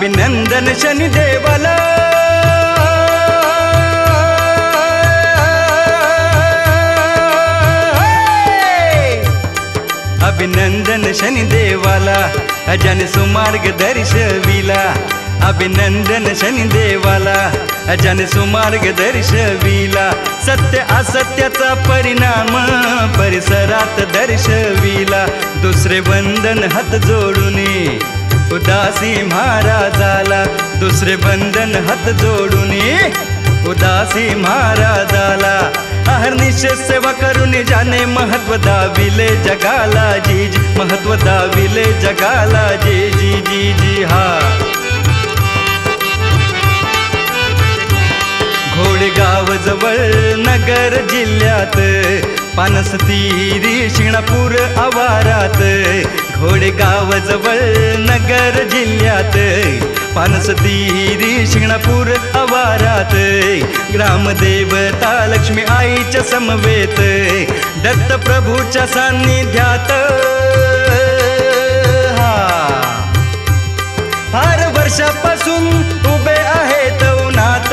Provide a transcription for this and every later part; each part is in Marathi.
अभिनंदन शनिदेवाला, अभिनंदन शनिदेवाला, ज्याने सुमार्ग दर्शविला. अभिनंदन शनिदेवाला, ज्याने सुमार्ग दर्शविला. सत्य असत्याचा परिणाम परिसरात दर्शविला. दुसरे बंधन हात जोडून उदासी महाराजाला. दुसरे बंधन हात जोडून उदासी महाराजाला. अहर्निश सेवा करून ज्याने महत्व दाविले जगाला. जी जी महत्व दाविले जगाला. जी जी जी जी हा. घोडेगाव जवळ नगर जिल्ह्यात, पानसतीरी शिंगणापूर आवारात. घोडेगाव जवळ नगर जिल्ह्यात, पानसतीरी शिंगणापूर आवारात. ग्रामदेवता लक्ष्मी आईच्या समवेत, दत्तप्रभूच्या सान्निध्यात. फार वर्षापासून उभे आहेत उन्हात.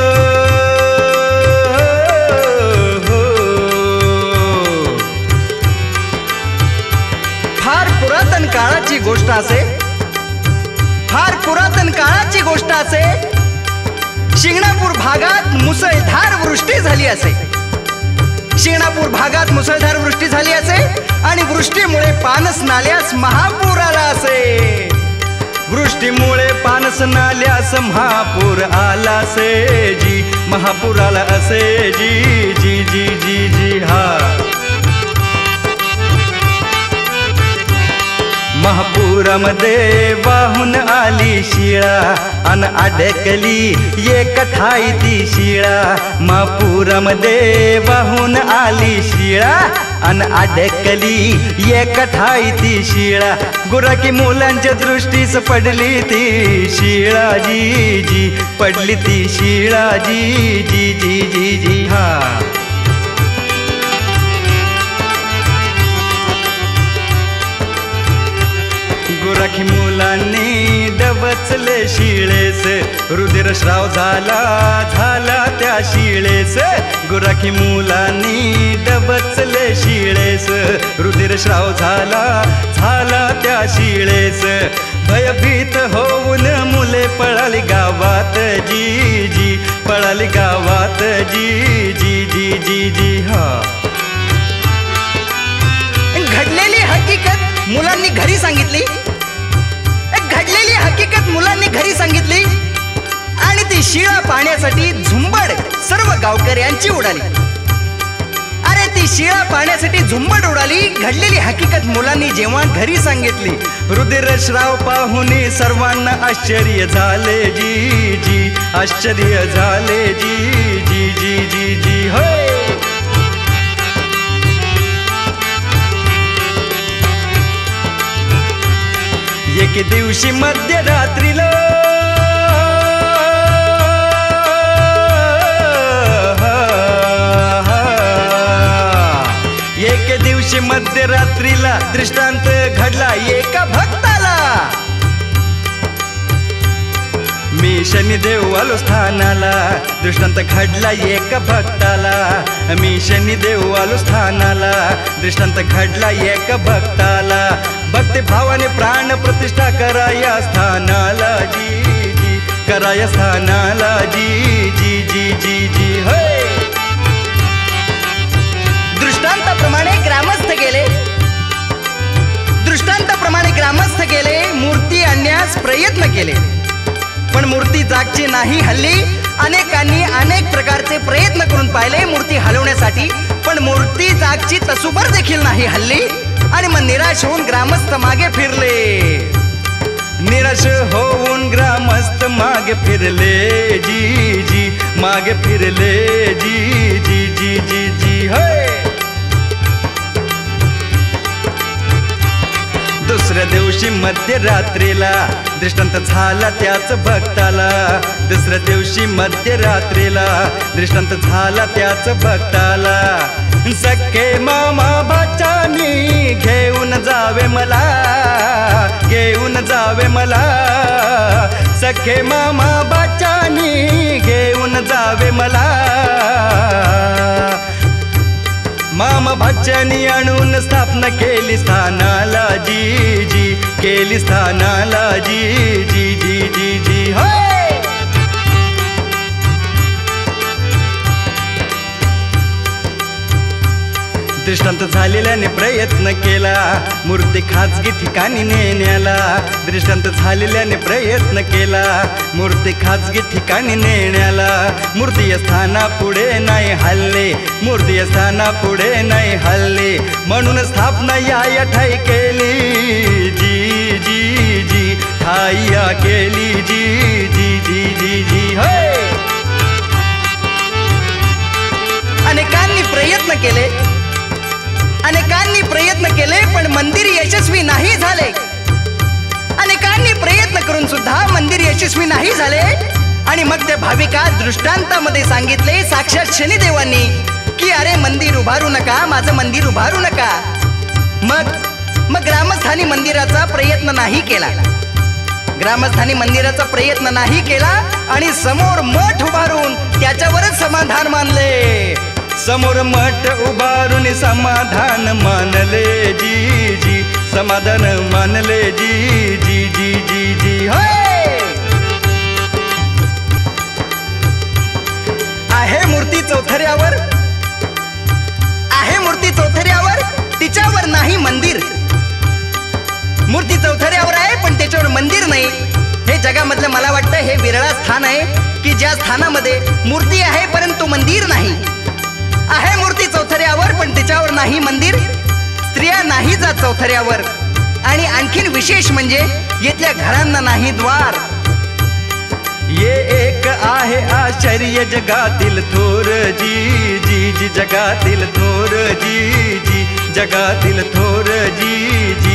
पुरातन काळाची गोष्ट असे, फार पुरातन काळाची गोष्ट असे. शिंगणापूर भागात मुसळधार वृष्टी झाली असे. शिंगणापूर भागात मुसळधार वृष्टी झाली असे आणि वृष्टीमुळे पानस नाल्यास महापूर आला असे. वृष्टीमुळे पानस नाल्यास महापूर आला असे. जी महापूर आला असे. जी जी जी जी जी हा. महापुरामध्ये वाहून आली शिळा अन अडकली एक ठाई ती शिळा. महापुरामध्ये वाहून आली शिळा अन अडकली एक ठाई ती शिळा. गुराखी मुलांच्या दृष्टीस पडली ती शिळा. जी जी पडली ती शिळा. जी जी जी जी जी हा. गुराखी मुलांनी डबचले शिळेस, रुधिरस्राव झाला त्या शिळेस. गुराखी मुलांनी डबचले शिळेस, रुधिरस्राव झाला त्या शिळेस. भयभीत होऊन मुले पळाली गावात. जी जी पळाली गावात. जी जी जी जी जी हा. घडलेली हकीकत मुलांनी घरी सांगितली. घडलेली हकीकत मुलांनी घरी सांगितली आणि ती शिळा पाण्यासाठी झुंबड सर्व गावकऱ्यांची उडाली. अरे ती शिळा पाण्यासाठी झुंबड उडाली. घडलेली हकीकत मुलांनी जेव्हा घरी सांगितली, रुधिरस्राव पाहून सर्वांना आश्चर्य झाले. जी जी आश्चर्य झाले. जी जी जी जी जी होय. एक दिवशी मध्यरात्रीला एक दिवशी मध्यरात्रीला दृष्टांत घडला एका भक्ताला. मी शनिदेव आलो स्थानाला. दृष्टांत घडला एका भक्ताला. मी शनिदेव आलो स्थानाला. दृष्टांत घडला एका भक्ताला. भक्ती भावाने प्राण प्रतिष्ठा कराया स्थानाला. जी जी कराया स्थानाला. जी जी जी जी जी होय. दृष्टांताप्रमाणे ग्रामस्थ गेले. दृष्टांताप्रमाणे ग्रामस्थ गेले. मूर्ती आणण्यास प्रयत्न केले, पण मूर्ती जागची नाही हल्ली. अनेकांनी अनेक प्रकारचे प्रयत्न करून पाहिले मूर्ती हलवण्यासाठी, पण मूर्ती जागची तसुबर देखील नाही हल्ली. आणि मग निराश होऊन ग्रामस्थ मागे फिरले. निराश होऊन ग्रामस्थ मागे फिरले. जी जी मागे फिरले. जी जी जी जी जी होय. दुसऱ्या दिवशी मध्यरात्रीला दृष्टांत झाला त्याच भक्ताला. दुसऱ्या दिवशी मध्यरात्रीला दृष्टांत झाला त्याच भक्ताला. सख्खे मामा भाच्यानी घेऊन जावे मला, घेऊन जावे मला, सख्खे मामा भाच्यानी घेऊन जावे मला. मामा भाच्यानी आणून स्थापना केली स्थानाला जी जी, केली स्थानाला जी जी जी जी जी. होय दृष्टांत झालेल्याने प्रयत्न केला मूर्ती खाजगी ठिकाणी नेण्याला. दृष्टांत झालेल्याने प्रयत्न केला मूर्ती खाजगी ठिकाणी नेण्याला. मूर्ती स्थाना पुढे नाही हल्ले, मूर्ती स्थाना पुढे नाही हल्ले, म्हणून स्थापना या ठाई केली जी जी जी, ठाईया केली जी जी जी जी जी. होय अनेकांनी प्रयत्न केले, अनेकांनी प्रयत्न केले पण मंदिर यशस्वी नाही झाले. अनेकांनी प्रयत्न करून सुद्धा मंदिर यशस्वी नाही झाले. आणि मग त्या भाविका दृष्टांतामध्ये सांगितले साक्षात शनिदेवांनी की अरे मंदिर उभारू नका, माझं मंदिर उभारू नका. मग ग्रामस्थानी मंदिराचा प्रयत्न नाही केला, ग्रामस्थानी मंदिराचा प्रयत्न नाही केला आणि समोर मठ उभारून त्याच्यावरच समाधान मानले. समोर मठ उभारून समाधान मानले जी जी, समाधान मानले जी जी जी जी जी. होय आहे मूर्ती चौथऱ्यावर, आहे मूर्ती चौथऱ्यावर, तिच्यावर नाही मंदिर. मूर्ती चौथऱ्यावर आहे पण त्याच्यावर मंदिर नाही. हे जगामधलं मला वाटतं हे विरळा स्थान आहे की ज्या स्थानामध्ये मूर्ती आहे परंतु मंदिर नाही. आहे मूर्ती चौथऱ्यावर पण त्याच्यावर नाही मंदिर, स्त्रिया नाही जात चौथऱ्यावर. आणि आणखीन विशेष म्हणजे येथल्या घरांना नाही द्वार. ये एक आहे आश्चर्य जगातील थोर जी जी जी, जगातील थोर जी जी, जगातील थोर जी जी.